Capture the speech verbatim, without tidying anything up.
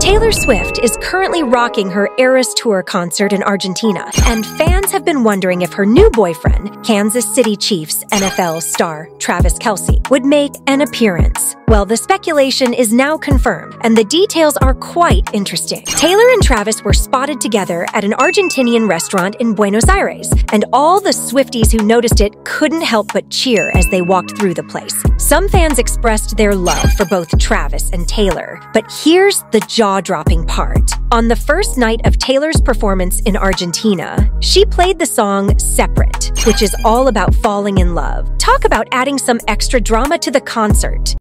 Taylor Swift is currently rocking her Eras Tour concert in Argentina, and fans have been wondering if her new boyfriend, Kansas City Chiefs N F L star Travis Kelce, would make an appearance. Well, the speculation is now confirmed, and the details are quite interesting. Taylor and Travis were spotted together at an Argentinian restaurant in Buenos Aires, and all the Swifties who noticed it couldn't help but cheer as they walked through the place. Some fans expressed their love for both Travis and Taylor, but here's the jaw-dropping part. On the first night of Taylor's performance in Argentina, she played the song Separate, which is all about falling in love. Talk about adding some extra drama to the concert.